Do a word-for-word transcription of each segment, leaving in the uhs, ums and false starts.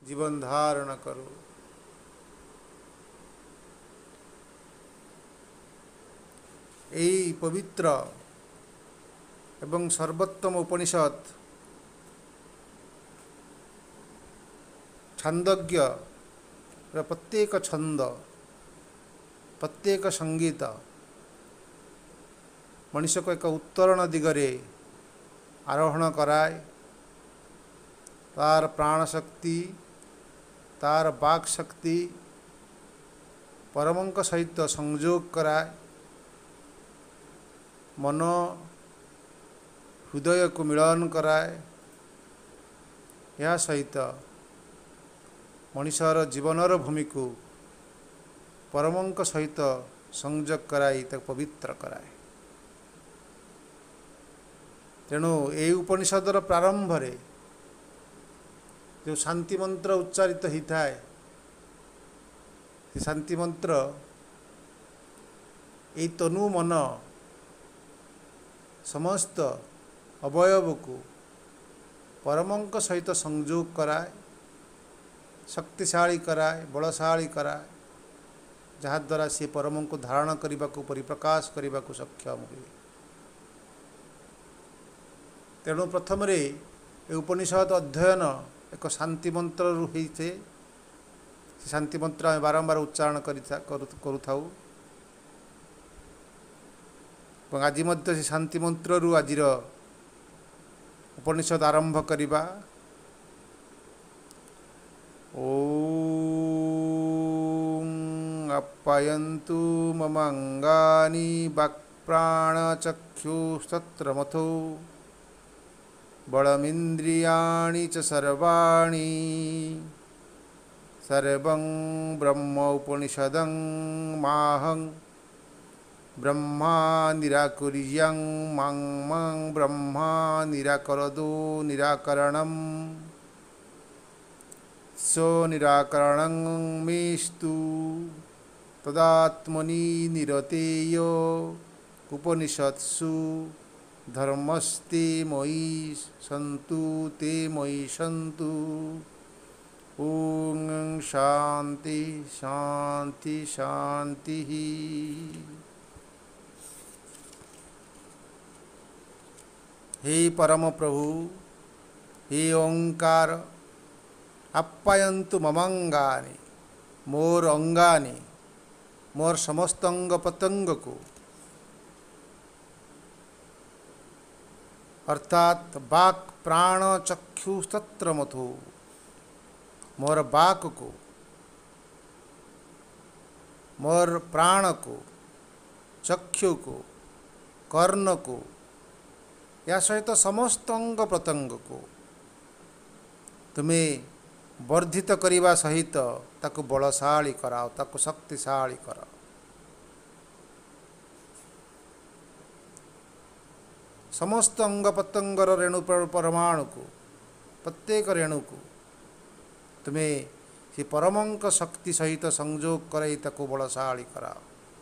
जीवन धारण करो। यही पवित्र एवं सर्वोत्तम उपनिषद छांदोग्य प्रत्येक छंद प्रत्येक संगीत मनुष्य को एक उत्तरण दिगरे आरोहण कराए। तार प्राण शक्ति तार वाक शक्ति परमंक सहित संयोग कराए। मन हृदय को मिलन कराए। यह सहित मनुष्यर जीवनर भूमि को परमंक सहित संयोग कराई तक पवित्र कराए। तेणु ये उपनिषदर प्रारंभ रे जो शांति मंत्र उच्चारित होता है शांति मंत्र ये तनु मन समस्त अवयव को परमंक सहित संयोग कराए, शक्तिशाली कराए, बलशाली कराए, जहाद्वारा सी परम को धारण करने को परिप्रकाश करने को सक्षम हुए। तेणु प्रथम रे उपनिषद अध्ययन एक शांति मंत्र होइछे। शांति मंत्र आम बारंबार उच्चारण करूँ। आज से शांति मंत्र रु आज उपनिषद आरंभ करिबा। ओम अप्पयन्तु मम अंगानि वाक्प्राणचक्षुस्तत्रमथो बलमिन्द्रियाणि च सर्वाणि सर्वं ब्रह्म उपनिषदं माहं ब्रह्मा निराकुर्यं मं मं ब्रह्मा निराकरदो निराकरणं सो निराकरणं मेस्तु तदात्मनि निरतेयो उपनिषत्सु धर्मस्ते मयि सन्तु ते मयि सन्तु। ओम शांति शांति शांति। हे परम प्रभु हे ओंकार आप्यायन्तु ममंगानि मोर अंगानि मोर समस्त अंग प्रत्यंग को अर्थात वाक प्राण चक्षु तत्र मथो मोर वाक को मोर प्राण को चक्षु को कर्ण को या सहित समस्त अंग प्रत्यंग को तुम्हें वर्धित करने सहित ताको बलशाली कराओ, ताको शक्तिशाली कराओ। समस्त अंग प्रत्यंगर रेणु परमाणु को प्रत्येक रेणु को तुम्हें से परमंक शक्ति सहित संयोग कराई ताको बलशाली कराओ।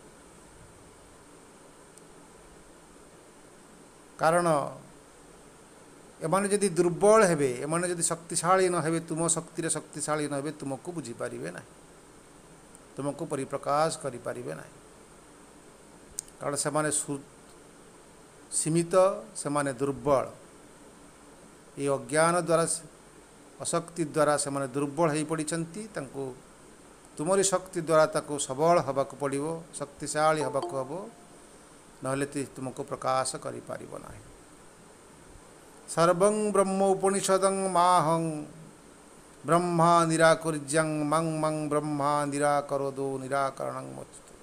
कारण एमाने यदि दुर्बल हेबे, एमाने यदि शक्तिशाली न हेबे, तुम शक्ति शक्तिशाली न हेबे, तुमको बुझी पारिबे ना, तुमको परिप्रकाश करि पारिबे ना। कारण से माने सीमित से माने दुर्बल। ये अज्ञान द्वारा अशक्ति द्वारा से माने दुर्बल हो पड़ती। तुमरी शक्ति द्वारा ताको सबल हवा को पड़ो, शक्तिशाली हवा को हम नहले तुमको प्रकाश करि पारिबो नाही। सर्वं ब्रह्म उपनिषदं माहं ब्रह्मा निराकुर्यं मं मं ब्रह्मा निराकरोदो निराकरणं मोचते।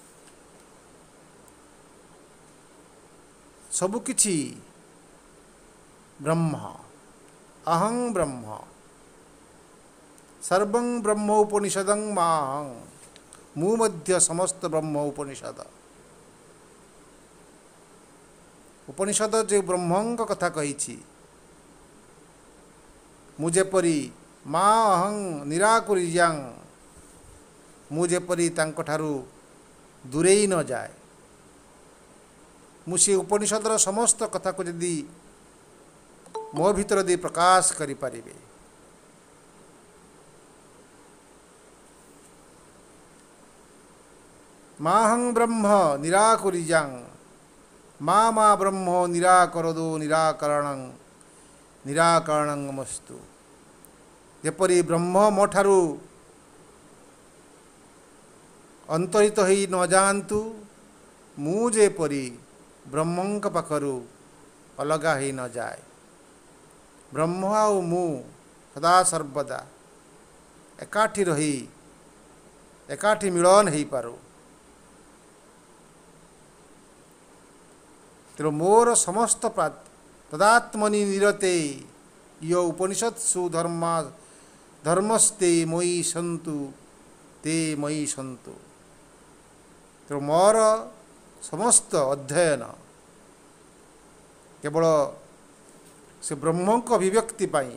सबुकिछि ब्रह्म अहं ब्रह्म सर्वं ब्रह्म उपनिषदं माहं मु मध्य समस्त ब्रह्म उपनिषद। उपनिषद जो ब्रह्मंक कथा कही मुझेपरी माँ अहं निराकुर्यां मुझेपरी तांकठारु दूरेई न जाए। मुझे उपनिषदर समस्त कथा को यदि मो भीतर दे प्रकाश करि पारिबे माहं ब्रह्म निराकुरिजां मा मा ब्रह्म निराकरदो निराकरणं निराकरणमस्तु। जेपरि ब्रह्म मो ठारू अंतरित हो न जातु मु जेपरि ब्रह्मंक पाखरु अलगा हो न जाए। ब्रह्म आउ मु सदा सर्वदा एकाठी रही एकाठी मिलन हो पारो। तेणु मोर समस्त तदात्मनि निरते यो उपनिषत्सु धर्म धर्मस्ते मयि सन्तु ते मयि सन्तु। तेणु मोर समस्त अध्ययन केवल से ब्रह्म को अभिव्यक्ति पाई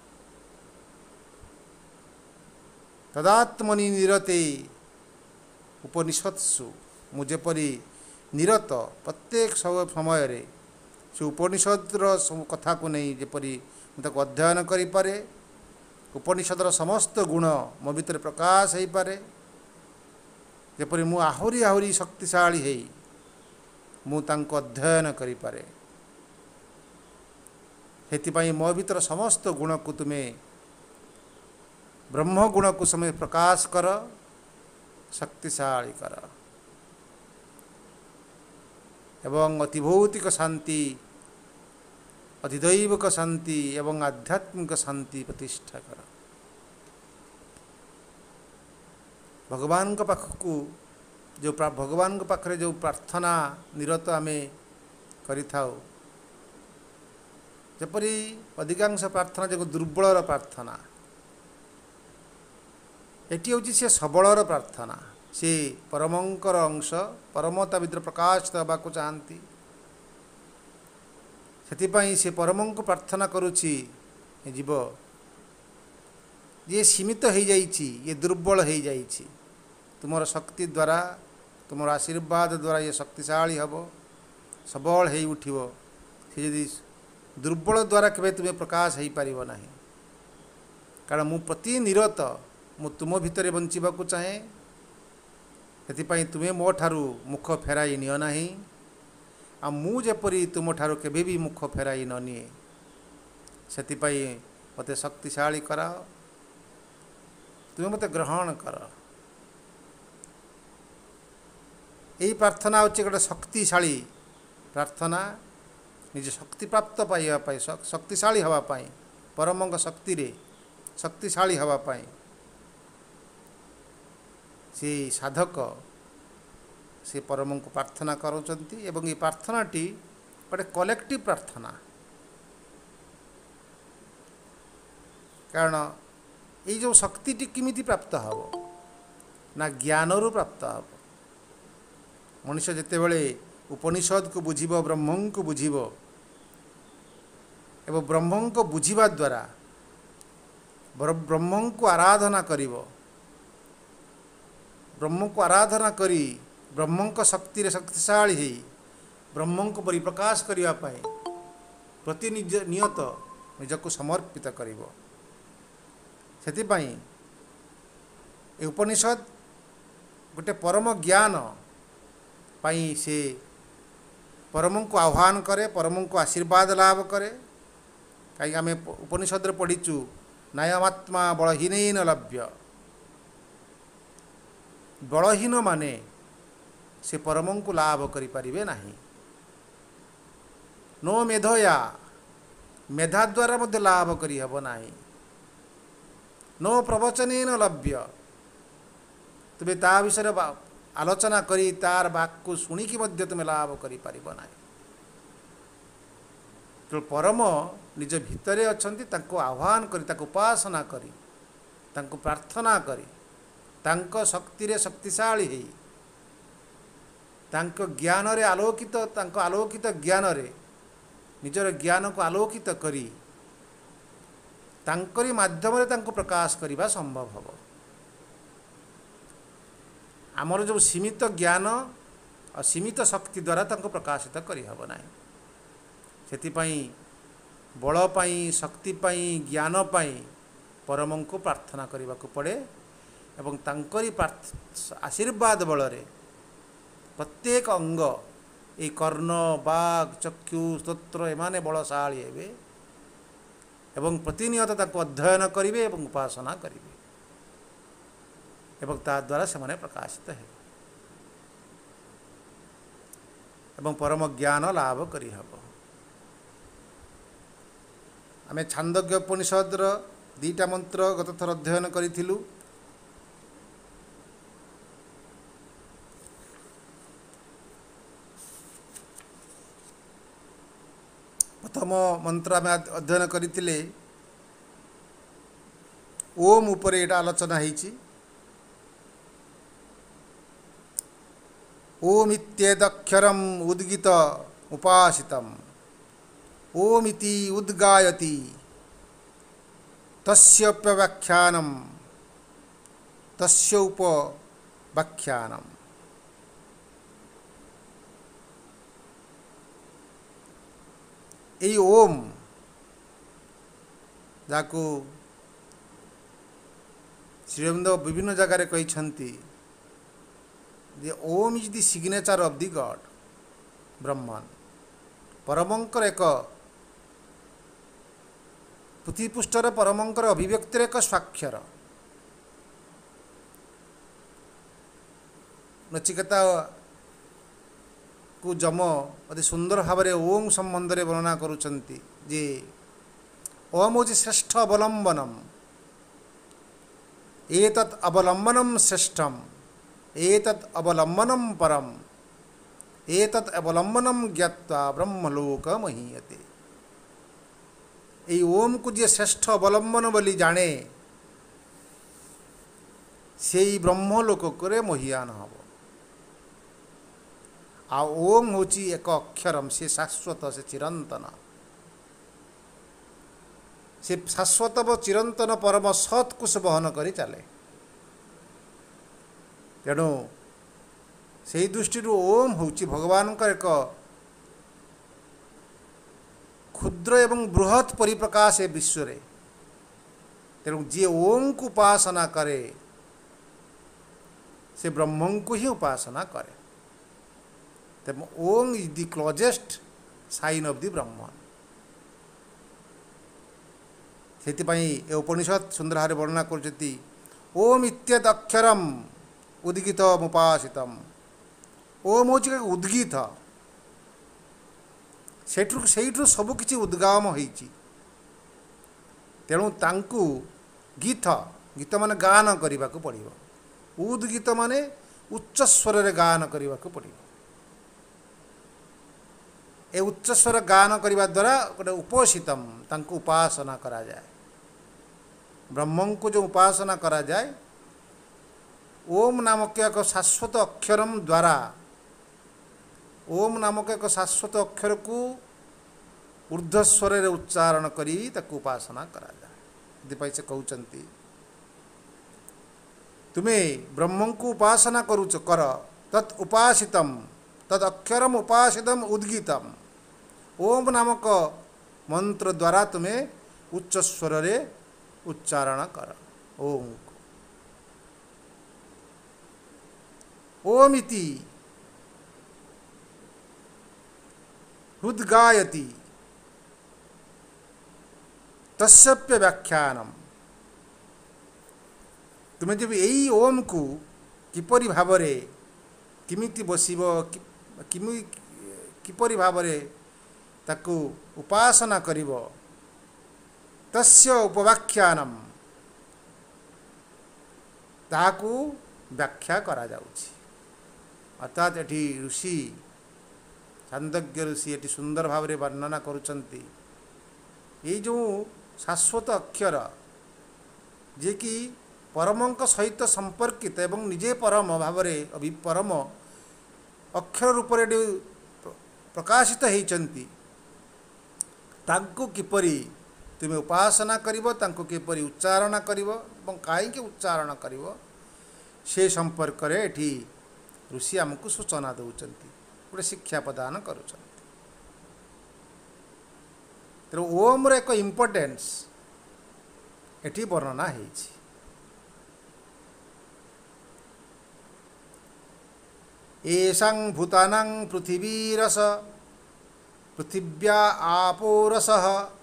तदात्मनि निरते उपनिषत्सु मुझेपरी निरत प्रत्येक समय रे से उपनिषदर कथा को नहीं जेपरी मुझे अध्ययन करि पारे। उपनिषदर समस्त गुण मो भीतर प्रकाश हो पारे। जेपरी मु आहुरी आहुरी शक्तिशाली है मु तांको अध्ययन करि पारे। हेतिपाई मो भीतर समस्त गुण को तुम्हें ब्रह्म गुण को समय प्रकाश कर शक्तिशाली कर एवं अतिभौतिक शांति अधिदैविक शांति एवं आध्यात्मिक शांति प्रतिष्ठा कर। भगवान के पाखकू जो भगवान के पाखरे जो प्रार्थना निरत आमे करि थाउ जेपरी अधिकांश प्रार्थना जो दुर्बलर प्रार्थना एटी हूँ सी सबलर प्रार्थना। सी परमंकर अंश परमता भितर प्रकाश देवाक चाहती से से परम को प्रार्थना करुच्ची जीव ये सीमित हो जाइछि ये दुर्बल हो जाइछि तुमर शक्ति द्वारा तुमर आशीर्वाद द्वारा ये शक्तिशाली हम सबल हो उठिब। से यदि दुर्बल द्वारा केबे तुम्हें प्रकाश हो पार ना कारण मु प्रति निरत मु तुम भितर बंचिबा को चाहे से तुम्हें मो ठारू मुख फेराई नियो नाही आ मु जेपरी तुम ठारू केबे भी मुख फेराई न निए से मते शक्तिशाली कराओ तुम्हें मते ग्रहण कर। यही प्रार्थना होची गोटे शक्तिशाली प्रार्थना निज शक्ति प्राप्त पाइबा शक्तिशाली हवा पाई परमंग शक्ति रे शक्तिशाली हवा पाई से साधक से परम को प्रार्थना करुँच एवं ये प्रार्थनाटी गोटे कलेक्टिव प्रार्थना कारण ये जो शक्ति किमिति प्राप्त हम ना ज्ञान रु प्राप्त हम। मनुष्य जिते बड़े उपनिषद को बुझिब ब्रह्म को बुझिब एवं ब्रह्म को बुझिबा द्वारा ब्रह्म को आराधना करिब ब्रह्म को आराधना करी ब्रह्म को शक्ति रे शक्तिशाली है ब्रह्म को परिप्रकाश करिया पाए प्रति निज नियत निजको समर्पित करिब। सेतिपाई ए उपनिषद गोटे परम ज्ञान पाई से परम को आह्वान करे परम को आशीर्वाद लाभ करे। कहीं आम उपनिषद रे पढ़ीचु नायमात्मा बलहीन लभ्य बलहीन माने से परम को लाभ करि परिबे नाही। नो मेधया मेधा द्वारा मध्य लाभ करि हबो नाही। नो प्रवचनेन लभ्य तुमे ता विषय आलोचना करी तार वाक को शुणिकी मध्य तुमे लाभ करि परिबो नाही। तो परम निज भितरे अछंती ताको आह्वान करी ताको उपासना करी ताको प्रार्थना करी तांको शक्ति रे शक्तिशाली है तांको ज्ञान रे आलोकित तांको आलोकित ज्ञान रे निजर ज्ञान को आलोकित करी तांकरी माध्यम रे तांको प्रकाश करिबा संभव हबो। आमर जो सीमित ज्ञान और सीमित शक्ति द्वारा तांको प्रकाशित करि हबो नाही। सेतिपाई बल पाई शक्ति पाई ज्ञान पाई परम को प्रार्थना करने को पड़े एवं तांकरी आशीर्वाद बल रे प्रत्येक अंग ये कर्ण बाघ चक्षु स्तोत्र एमाने बलशाली हेबे एवं प्रतिनियत ताको अध्ययन करिवे एवं उपासना करिवे एवं ता द्वारा से प्रकाशित है एवं परम ज्ञान लाभ करि हबो। आमे छांदोग्य उपनिषद दीटा मंत्र गत थर अध्ययन करिथिलु। प्रथम मंत्र आमे अध्ययन करिथिले ओम उपरे एटा आलोचना हेछि। ओम इत्येदक्षरम उद्गित उपासितम ओम इति उद्गायति तस्योपव्याख्यानम तस्य उपव्याख्यानम। এই ओम जाको श्रीअरविंद विभिन्न जगार कही जे Om is the signature of the God Brahman परमंकर एक पृथ्वीपृष्ठर परमंकर अभिव्यक्तिर एक स्वाक्षर। नचिकेता को जम अति सुंदर भाव में ओम संबंध में वर्णना करुचंती जे ओम हूँ श्रेष्ठ अवलंबनम एतत् अवलंबनम श्रेष्ठम एतत् अवलंबनम परम एतत् अवलंबनम ज्ञात्वा ब्रह्मलोक महीयते। ये ओम को जे श्रेष्ठ अवलंबन बोली जाने से ब्रह्मलोक करे मोहियान हब। आ ओम हूँ एक अक्षरम से शाश्वत से चिरंतन से शाश्वत व चिरंतन परम सत् को से बहन करी चले। तेणु से दृष्टि ओम हूँ भगवान का एक क्षुद्र एवं बृहत् परिप्रकाश है विश्व रे। तेणु जी ओम को उपासना करे से ब्रह्म को ही उपासना करे। तेणु Om is the closest sign of the Brahma. से उपनिषद सुंदर भाव वर्णना करती ओम इत्येत अक्षरम उद्गित मुपासितम। ओम हूँ उद्गित सेठु सेठु सबकि उद्गाम होइछि। तेणु तांकु गीत गीत माने गान करने को पड़ो। उद्गीत माने उच्च स्वर रे गान करने को पड़ो। ए उच्च स्वर गान करने द्वारा गोटे उपोषितम तांकु उपासना करा जाए। ब्रह्म को जो उपासना करा जाए ओम नामक एक शाश्वत अक्षरम द्वारा ओम नामक एक शाश्वत अक्षर को ऊर्ध्वस्वर रे उच्चारण करी ताकु उपासना करा जाए। दीपाई से कहउचंती तुम्हें ब्रह्म को उपासना करुच कर तत् उपासितम तद अक्षरम उपासितम उद्गीतम। ओम नामक मंत्र द्वारा तुम्हें उच्च स्वर रे उच्चारण कर ओम को। ओम इति उद्गायति तस्यप्य व्याख्यानम। तुम्हें जब यही ओम को किपरि भाव रे किमिति बसिब किमि किपरि भाव रे ताकु उपासना करिब तस्य उपव्याख्यानम ताकु व्याख्या करा जाउछि। अर्थात एठी ऋषि छांदोग्य ऋषि एटी सुंदर भाव में वर्णना करुचंती ये जो शाश्वत अक्षर जे कि परमंक सहित संपर्कित एवं निजे परम भाव में अभी परम अक्षर रूप से प्रकाशित होइचंती तांको किपरि तुम्हें उपासना करिवो तांको किपरि उच्चारण करिवो एवं काईके उच्चारण करिवो से संपर्क रे एठी ऋषि आमको सूचना दउचंती गोटे शिक्षा प्रदान करुचंती। तेणु ओम रे एक इम्पोर्टेंस एठी वर्णना हेछि। एषां भूतानां पृथिवीरस पृथिव्या आपोरसः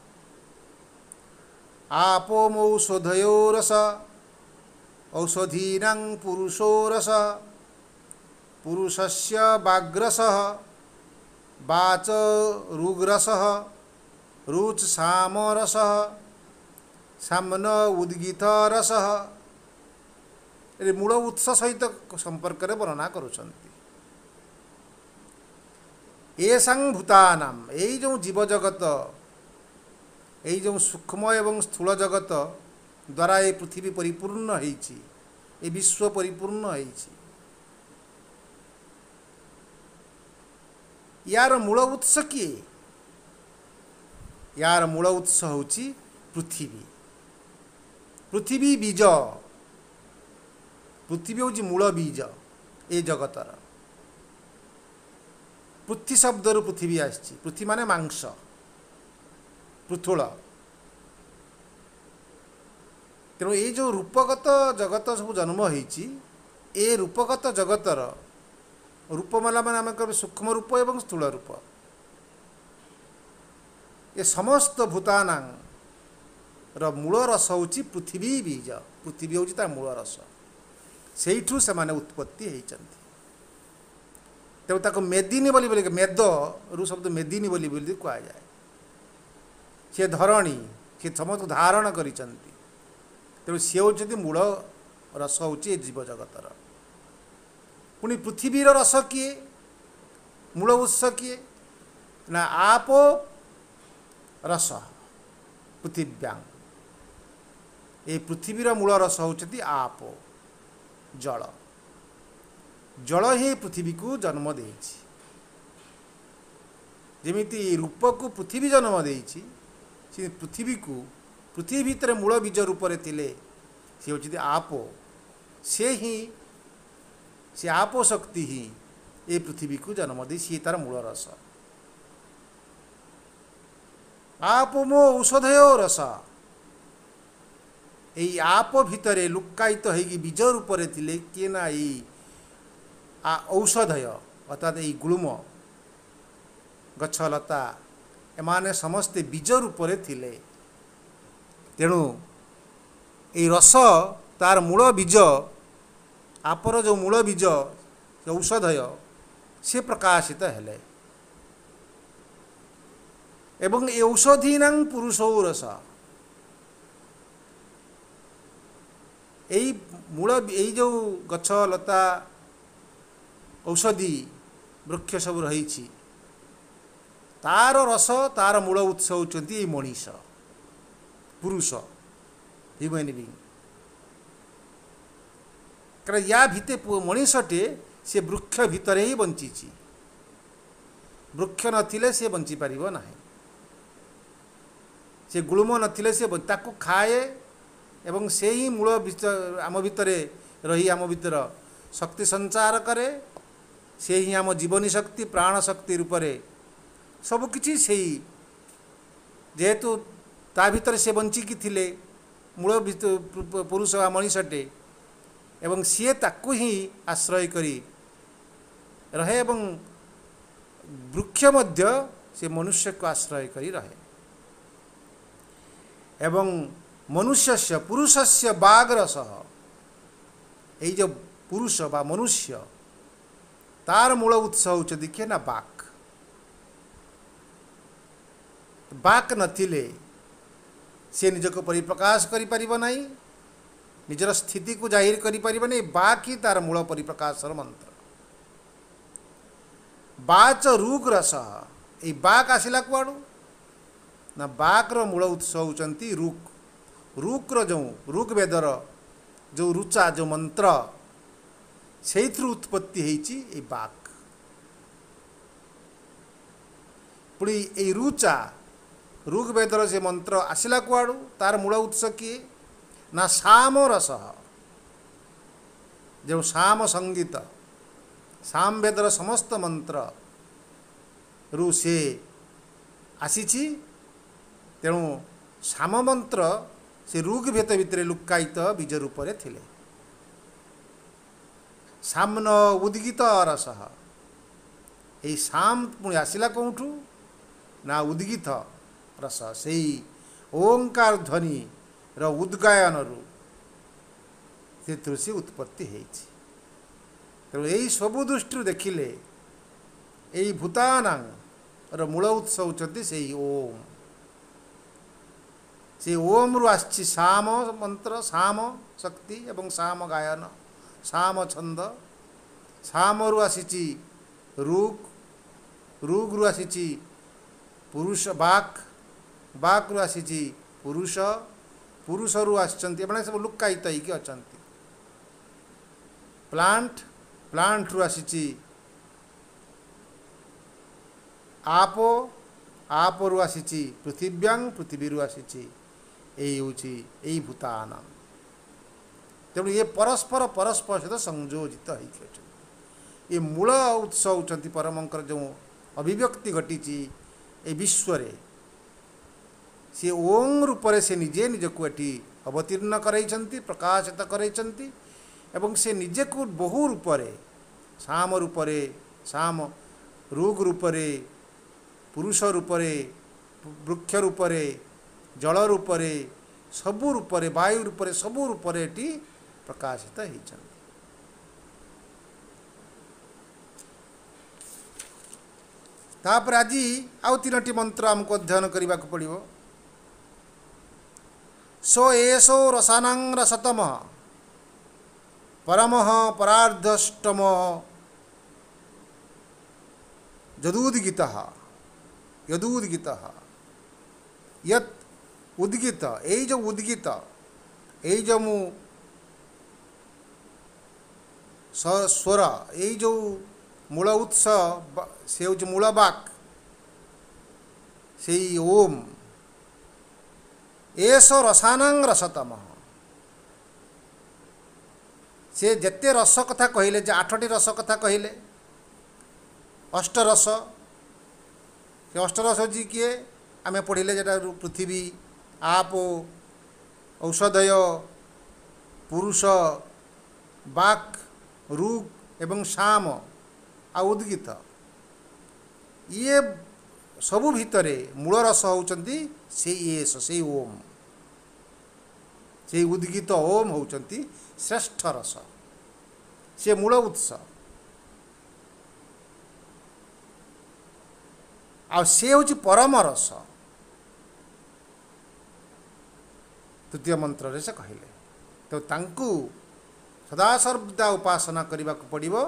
आपोमौषधयोरस औषधीनां पुरुषोरस पुरुषस्य वाग्रसः वाच ऋग्रसः रुच सामरसः सामन उद्गीतरसः। ये मूल उत्स सहित संपर्क रे वर्णना करुछन्ति। एषां भूतानां एई जो जीव जगत एई जो सूक्ष्म एवं स्थूल जगत द्वारा ये पृथ्वी परिपूर्ण होईछि, ये विश्व परिपूर्ण होईछि। यार मूल उत्स किए? यार मूल उत्स होछि पृथ्वी। पृथ्वी बीज, पृथ्वी हूँ मूल बीज ए जगतर। पृथ्वी शब्द रु पृथ्वी आसी, पृथ्वी माने मांस, पृथुल। तेणु ये जो रूपगत जगत सब जन्म होईछि, ए रूपगत जगतर रूप माला माने आम कह सूक्ष्म रूप एवं स्थूल रूप, ये समस्त भूतानां र मूल रस होछि पृथ्वी बीज। पृथ्वी होछि ता मूल रस, सेठू से माने उत्पत्ति होइचंती। तेणु ताको मेदिनी बोली बोली मेद रु शब्द मेदिनी बोली बोली कहा जाए। सी धरणी, सी समस्त धारण करिचंती। तेणु सी होचंती मूल रस होछि जीव जगतर। पुणी पृथ्वीर रस किए? मूल उत्स किए ना आपो रस पृथिव्यां। ये पृथ्वीर मूल रस होचंती आपो, जल। जल ही पृथ्वी को जन्म देइछि। जेमिति रूप को पृथ्वी जन्म देइछि, से पृथ्वी को पृथ्वी भितर मूल बीज रूप रे थिले से होचंती आपो। से ही से आपो शक्ति ही ये पृथ्वी को जन्म दे, सी तार मूल रस। आपमो औषधयो रस, यही आप भितरे लुक्कायित होगी बीज रूप रे थिले किए ना यही औषधय अर्थात यही गुळ्म गछलता एमाने समस्ते बीज रूप रे थिले। तेणु ये रस तार मूल बीज, आपर जो मूल बीज औषधय से प्रकाशित हेले। एवं ये औषधीनां पुरुषो रस, यही मूल यही जो गछ लता औषधि वृक्ष सब रही, तार रस तार मूल उत्स होचंती मनीष, पुरुष, ह्यूमन बीइंग। कारण या भिते मनीषटे से वृक्ष भितर ही बंची। वृक्ष नथिले से बंची पारिबो नाही, से गुळ्म नथिले से ताकू खाए एवं से ही मूल आम भितर रही आम भितर शक्ति संचार करे। से ही आम जीवनी शक्ति प्राण शक्ति रूप से सबकि से जेहेतु ता भितर से बंचिकी थिले मूल पुरुष वा मनीषटे, एवं सी ताकू ही आश्रय करी रहे, एवं वृक्ष मध्य से मनुष्य को आश्रय करी रहे। एवं मनुष्यस्य पुरुषस्य वाग्रसः, यही जो पुरुष बा मनुष्य तार मूल उत्स होचंती किए ना बाक। बाक नथिले से निज को परिप्रकाश करि परिबो नाही, निजर स्थिति को जाहिर करि परिबो नाही। बाक ही तार मूल परिप्रकाशर मंत्र। बाच ऋग रस, ये बाक आसिला कुआडू ना बाक्र मूल उत्स होचंती ऋग। ऋग्र जो ऋग वेदर जो ऋचा जो मंत्र से उत्पत्ति होइछि ए बाक। पुणी ए ऋचा ऋग वेदर से मंत्र आसिला कुआडू, तार मूल उत्स किए ना साम रस, जो साम संगीत साम वेदर समस्त मंत्र रु से आसीछि। तेणु साम मंत्र से ऋग भेद भितर लुक्कायित बीज रूप रे थिले। साम्न उद्गित रस यही साम पुणी आसला कौठू ना उद्गित रस से ओंकार ध्वनि र उद्गायन रु से उत्पत्ति होती तेणु यही सबु दृष्टि देखिले यही भूतानां र मूल उत्स होती से ओम से ओम रु आसी साम मंत्र साम शक्ति एवं साम गायन साम छंद साम रु आसी रुग रुग रु आसी पुरुष बाक बाक रु आसी पुरुष पुरुष रु आसचंती सब लुक्कायित होइकी अछंती प्लांट प्लांट रु आसी आपो आप रु आसी पृथिव्यां पृथ्वी रु आसी यही हूँ यही भूतान तेणु ये परस्पर परस्पर सहित संयोजित होती ये मूल उत्स होती परमंकर जो अभिव्यक्ति घटी ए विश्व सी ओं रूप से निजे निजक ये अवतीर्ण करते प्रकाशित करते एवं से निजे को बहु रूप साम रूप साम रुग रूप पुरुष रूप वृक्ष रूप जल रूप सबु रूप वायु रूप सबु रूप प्रकाशित होती तापर आज आउ तीनोटी मंत्र आमको अध्ययन करने को पड़ो सो एसो रसानां रसतम परम परार्धष्टम यदुद्गित यदुद्गित यत उद्गित यही जो उद्गित यही जो मु स्वर यही जो मूल उत्स से हूँ मूल बाक से ओम एस रसानां रसतम से जेते रस कथा कहले जे आठटी रस कथा कहले अष्टरस से अष्टरस जी किए आमे पढ़िले जेटा पृथ्वी आप औषधय पुरुष बाक रुग एवं साम आ उद्गित ये सबु भितरे मूल रस होचंती से एस से ओम से उद्गित ओम होचंती श्रेष्ठ रस से मूल उत्स आ से हूँ परम रस तृतीय मंत्र से कहले तो तांकु सदा सर्वदा उपासना करने को पड़ो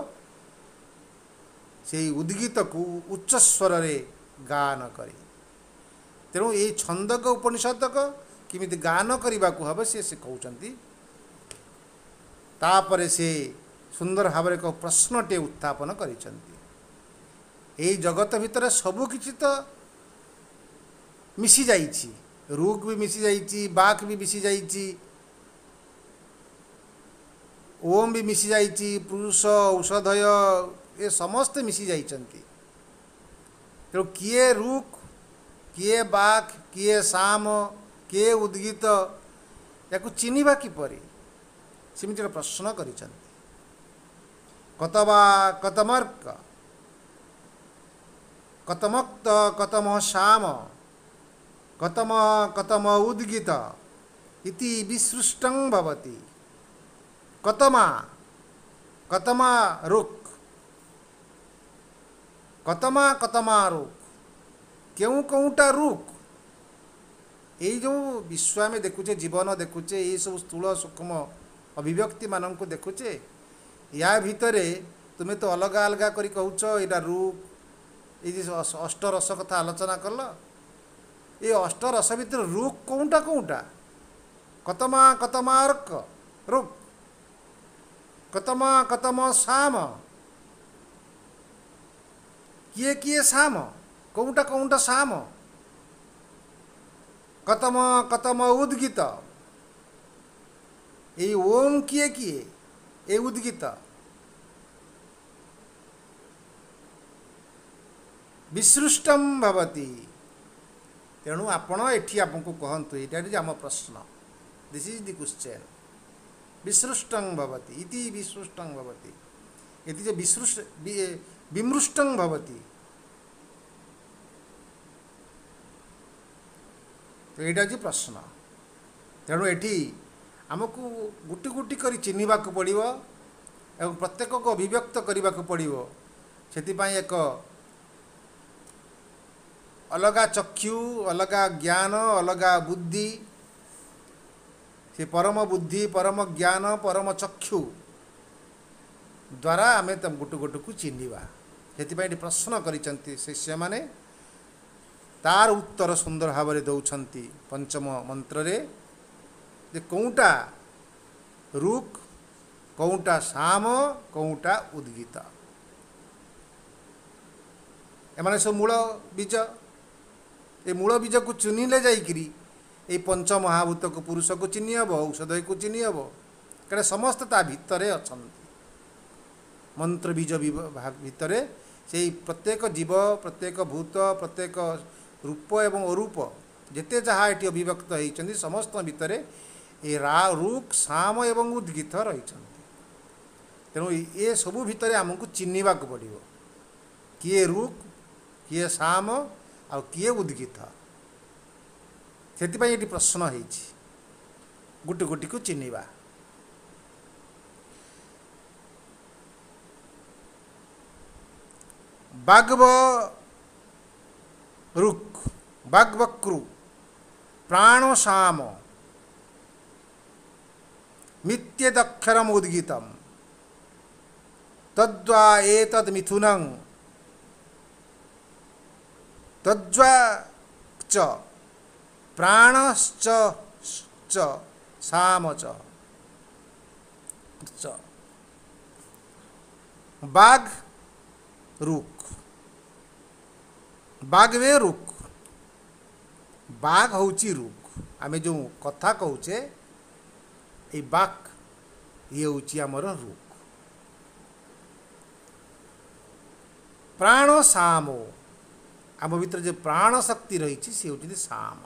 से उद्गित को उच्च स्वर रे गान करे तेणु ये छंदक उपनिषदक किमी गान करने को हम सी से कहते तापर से सुंदर भाव एक प्रश्नटे उत्थापन करिसेंती यही जगत भितर सबुकिछि तो मिसी जाइछि रुग भी मिसी जाइछि बाक भी मिसी जाइछि ओम भी मिसी जाइछि पुरुष औषधय ये समस्ते मिसी जाइछंती तेणु किए रुक किए बाक किए साम किए उद्गित या चिन्हवा किपरि सेमिति एक प्रश्न करिसेंती कतवा कतमर्क कतमक्त कतम श्याम कतम कतम उद्गित इति विसृष्टं भवति कतमा कतमा रुक कतमा कतमा रुक क्यों कौटा रुक यही जो विश्व में देखुचे जीवन देखुचे ये सब स्थूल सूक्ष्म अभिव्यक्ति मानक देखुचे या भितरे तुम्हें तो अलग अलग करी कहूच यहाँ रुक ये अष्टरस कथा आलोचना कल ये अष्टरस भितर रुक कौटा कौटा कतमा कतमार्क रुक कतमा कतम साम किए किए साम कौटा कौटा साम कतम कतम उद्गित ये ओम किए किए ये उद्गित विसृष्टम भवति तेणु आपण एठी आपको कहतु यहाँ आम प्रश्न दिस इज द क्वेश्चन विसृष्टं भवति इति विसृष्टं भवति यदि जे विसृष्ट विमृष्टं भवति तो यहाँ हूँ प्रश्न। तेणु ये आमको गुटी गुटी कर चिन्हवा पड़ो एवं प्रत्येक को अभिव्यक्त करने को पड़ो से एक अलगा चक्षु अलगा ज्ञान अलगा बुद्धि से परम बुद्धि परम ज्ञान परम चक्षु द्वारा आम तम गुटु गुटु को चिन्हवा से प्रश्न करिसेंती शिष्य माने तार उत्तर सुंदर भाव में दौरान पंचम मंत्र रे जे कौटा रुक कौटा साम कौटा उद्गीत एमाने सब मूल बीज ए मूल बीज को चिन्हले जाइकरी ये पंच महाभूत को पुरुष को चिन्ह हम औषध को चिन्ह हम कहीं समस्त ता भितरे अछंती मंत्र बीज भाग भितरे से प्रत्येक जीव प्रत्येक भूत प्रत्येक रूप एवं अरूप जिते जहाँ ये अभिव्यक्त होती समस्त भितर ये रा रुक साम एवं उद्गीत रही तेणु ये सबू भितर आमको चिन्हवा पड़ो किए रुक किए साम आ किए उद्गीत से ये प्रश्न हो गुटी गुटी को चिन्हवा। बाग्व रुक बाग्वक्रु प्राण साम मित्यदक्षरम उद्गीतम तद्वा एतद मिथुनं तद्वा च प्राणश्च च साम च च बाघ रुक बाघवे रुक बाघ होची रुक आम जो कथा कहूचे ये बाघ ये होची आमर रुक प्राण सामो आम भीतर जो प्राण शक्ति रही सी हूँ साम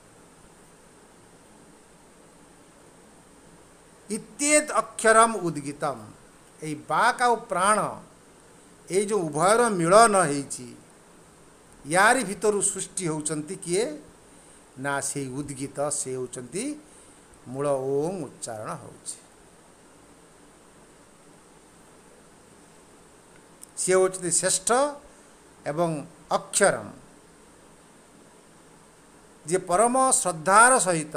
इत्येत अक्षरम उद्गीतम ये बाक आ प्राण ये जो उभयर मिलन होती यारी भितर सृष्टि होती किए ना से उद्गीत से होती मूल ओम उच्चारण हो सी होती श्रेष्ठ एवं अक्षरम जे परम श्रद्धार सहित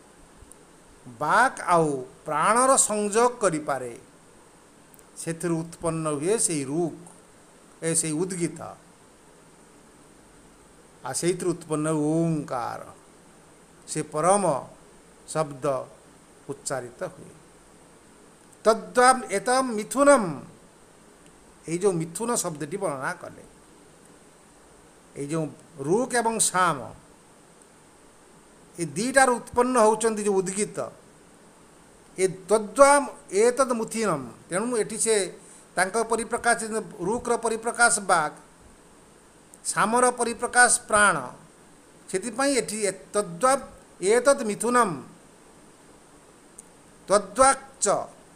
बाक आउ प्राणर संयोग करि पारे से उत्पन्न हुए से रूक ए से उद्गीत आ से उत्पन्न ओंकार से परम शब्द उच्चारित हुए तद्वाम एतम मिथुनम ये जो मिथुन शब्दटी वर्णना कले ये जो रूक एवं साम ये दीटार उत्पन्न होचंती जो उद्गीत ये तद्वाम एतद मुथिनम तेणु एटी से तांकर परिप्रकाश रूक्र परिप्रकाश बाघ सामर परिप्रकाश प्राण से तद्वाम एतद मिथुनम तद्वाक्च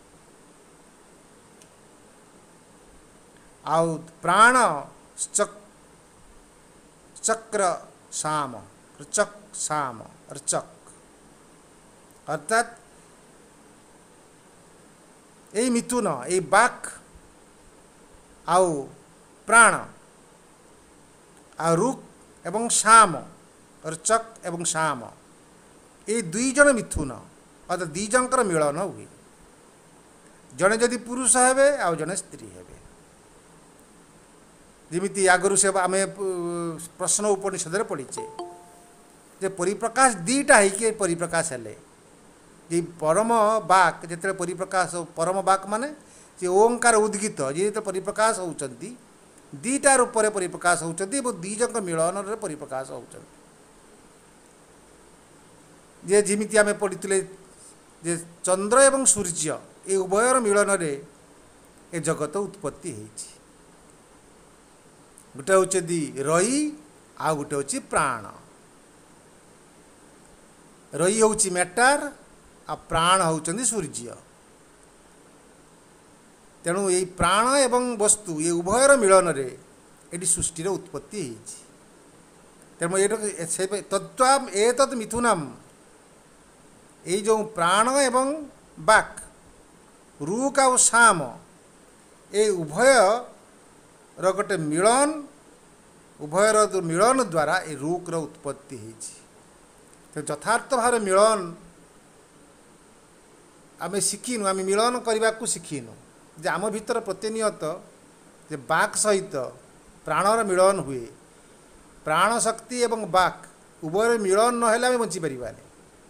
आउ प्राण चक चक्र साम चक साम चक अर्थात यही मिथुन यही बाक आउ प्राण आ रुक एवं साम और चक एवं साम ये दुई जन मिथुन अर्थात दी जनकर मिलन हुए जड़े जदि पुरुष हेबे आउ जड़े स्त्री हेबे जमीती आगु से आम प्रश्न उपनिषद पढ़ीचे जे परिप्रकाश दीटा है परिप्रकाश हेले जे परम बाक जिते परिप्रकाश परम बाक माने जे ओंकार उद्गीत जी परिप्रकाश होती दीटा रूप में परिप्रकाश होती दीजक मिलन परिप्रकाश होती जे जिमिति आम पढ़ी जे चंद्र एवं सूर्य ये उभयर मिलन रे ए जगत उत्पत्ति होती गोटे हूँ रई आ गोटे हूँ प्राण रई हूँ मैटर आ प्राण होउचंदी सूर्य तेणु यही प्राण एवं वस्तु ये उभयर मिलन रे ये सृष्टि उत्पत्ति होती तेणु ये तत्व एतद मिथुनम ये जो प्राण एवं बाक रूक आ साम ये उभय रोटे मिलन उभयर मिलन द्वारा ये रूक रो उत्पत्ति होती तो यथार्थ भाव मिलन आम शिखिनु आम मिलन करने को शिखिनु जे आम भीतर प्रतिनियत जे बाक सहित प्राणर मिलन हुए प्राण शक्ति एवं बाक उभय मिलन नहेले आम बंची पारिबानी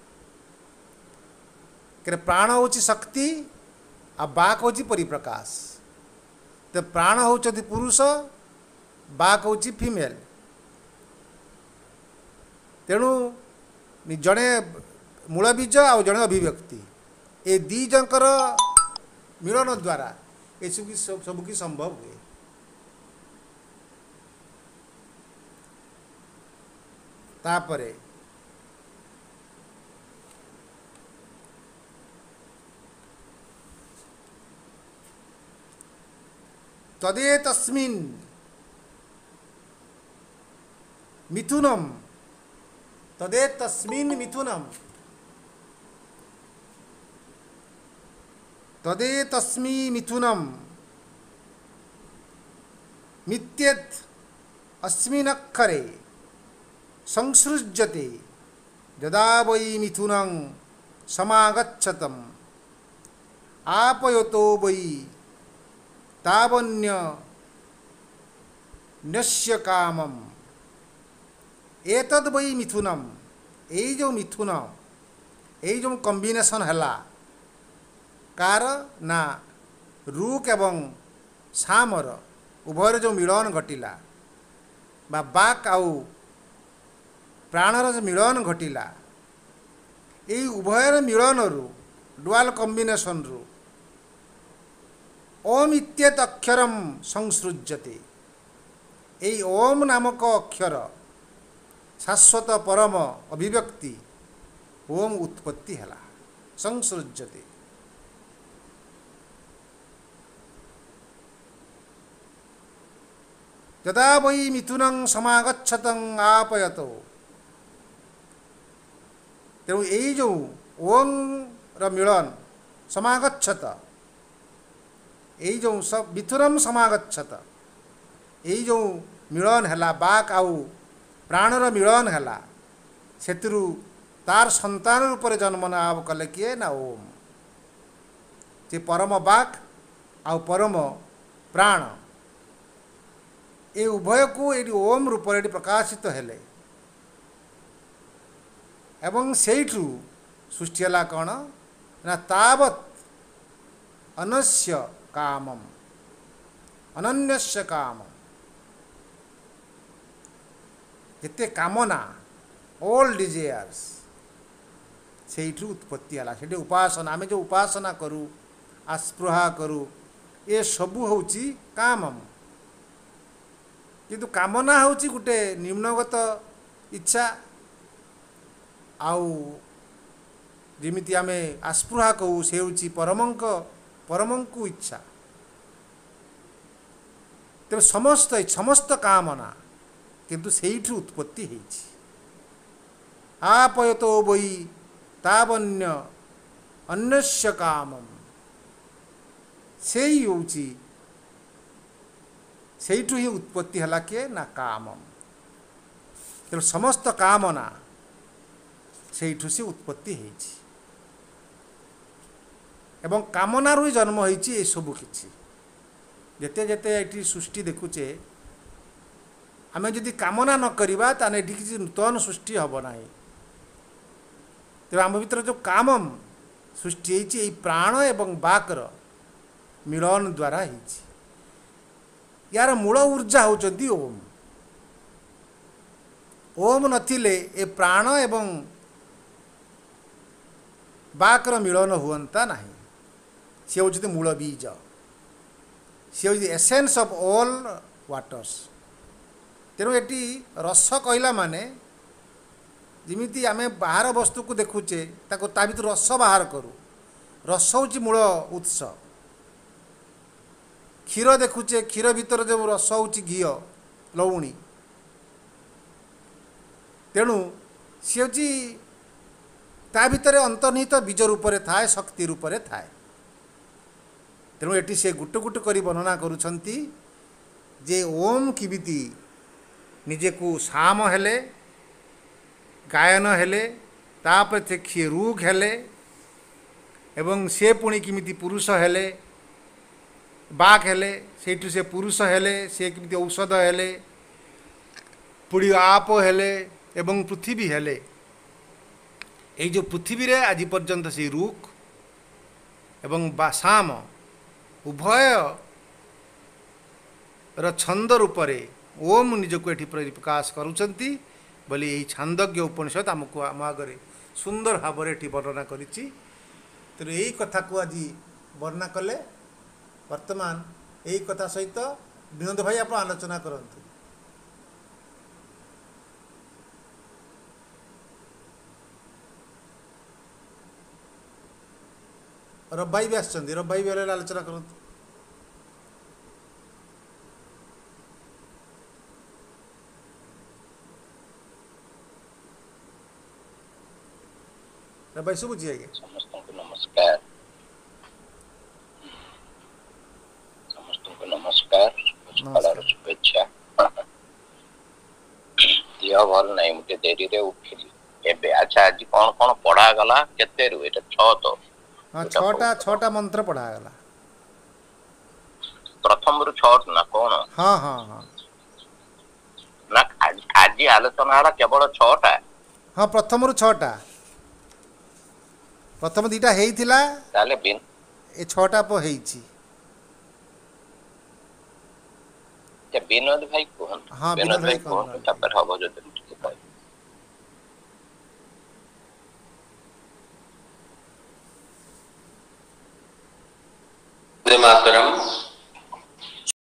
कि प्राण हूँ शक्ति आ बाक हूँ परिप्रकाश तो प्राण होती पुरुष बाक हूँ फीमेल तेणु जड़े मूल बीज आ जड़े अभिव्यक्ति ए दी जंकर मिलन द्वारा ये सब सबकी संभव हुए तापरे तदेतस्मिन् मिथुनम तदेतस्मिन् मिथुनम तदेतस्मि मिथुनम मित्येत अस्मिन्नक्षरे संसृज्यते यदा वै मिथुनं समागच्छतं आपयतो वै तावन्य नश्य कामम एतद वै मिथुनम यही जो मिथुन यही जो कॉम्बिनेशन हैला कार ना रूक एवं सामर उभयर जो मिलन घटिला बा बाक आउ प्राणर जो मिलन घटिला यही उभयर मिलन रु डुआल कॉम्बिनेशन रु ओम इत्येत अक्षरम संसृज्यते यही ओम नामक अक्षर शाश्वत परम अभिव्यक्ति ओम उत्पत्ति हैला संसृज्यते यदा वै मिथुनं समागच्छतं आपयतो तेणु यही जो ओम र मिलन समागच्छत यही जो सब मिथुनम समागच्छत यही जो मिलन हैला बाक आउ प्राणर मिलन हैला सेतिरु तार संतान रूप जन्म नाव कले किए ना ओम जे परम बाक आउ परम प्राण ये उभय को ये ओम रूप ये प्रकाशित हेले एवं सेठू सृष्टि है कौन ना तावत अनस्य कामम अनन्यस्य काम जिते कामना ऑल डिजायर्स सेठू उत्पत्ति है से उपासना आम जो उपासना करूँ आस्पृहा करूँ ये सबू हूँ कामम किंतु कामना हूँ गोटे निम्नगत इच्छा आउ जमीती आम आस्पृहा कहू से हूँ परमंक परमंकु इच्छा तेरे समस्त समस्त कामना किंतु सेठू उत्पत्ति होती आपयतो वै तावन्य अन्यस्य कामम से ही हूँ सेठू ही उत्पत्ति है किए ना कामम तेणु समस्त कामना सेठू से उत्पत्ति होती एवं कामना ही जन्म होती सबू किछि जेते जेते ये सृष्टि देखुचे आम जदि कामना न करवा ताने ये किसी नूतन सृष्टि हम ना तेणु आम भीतर जो कामम सृष्टि होती प्राण एवं बाकर मिलन द्वारा होती यार मूल ऊर्जा होचंती ओम ओम नथिले ए प्राण एवं बाकर मिलन हुअंता नहीं सी हूँ मूल बीज सी हूँ एसेंस ऑफ ऑल वाटर्स तेणु ये रस कहला माने जमीती आम बाहर वस्तु को देखुचे ता भर रस बाहर करूँ रस हूँ मूल उत्स क्षीर देखुचे क्षीर भितर जो रस हूँ घी लवणी तेणु सी हूँ ता भितर अंतर्निहित बीज रूप में थाए शक्ति रूप में थाए तेणु एटी से गुट गुट करी वर्णना करुछंती जे ओम किमिति निजे को साम हेले गायन हेले तापर थे खी रूख हेले एवं से पुणी किमिति पुरुष हेले बाक हेले सेठु से पुरुष हेले से किमिति औषध हेले पुड़ी आप हेले एवं पृथ्वी हेले ये जो पृथ्वी रे आज पर्यंत से रूख एवं बासाम उभय र छंद रूप में ओम निजक ये प्रकाश करुँच बोली यही छांदज्ञ उपनिषद आमको आम आगे सुंदर भाव में वर्णना करिछि तेणु यही कथा को आज वर्णना कले वर्तमान यही कथा सहित विनोद भाई आप आलोचना करंतु रब भाई भी आसचंदी रब भाई भी आलोचना करंतु रब भाई शुभ जी आगे समस्त को नमस्कार समस्त को नमस्कार सकाळ शुभेच्छा दिया भल नहीं मुझे देरी रे उठिली एबे अच्छा आज कौन कौन पढ़ा गला केते रु एटा छ तो हां छटा छटा मंत्र पढ़ा गला प्रथम रु छ ना कौन हां हां हां ना आज आज आलोचना हला केवल छटा हां प्रथम रु छटा प्रथम दीटा हेइथिला ताले बिन ए छटा प हेइछि ते विनोद भाई कोन हां विनोद भाई कोन तपर हबो जो ठीक है मात्र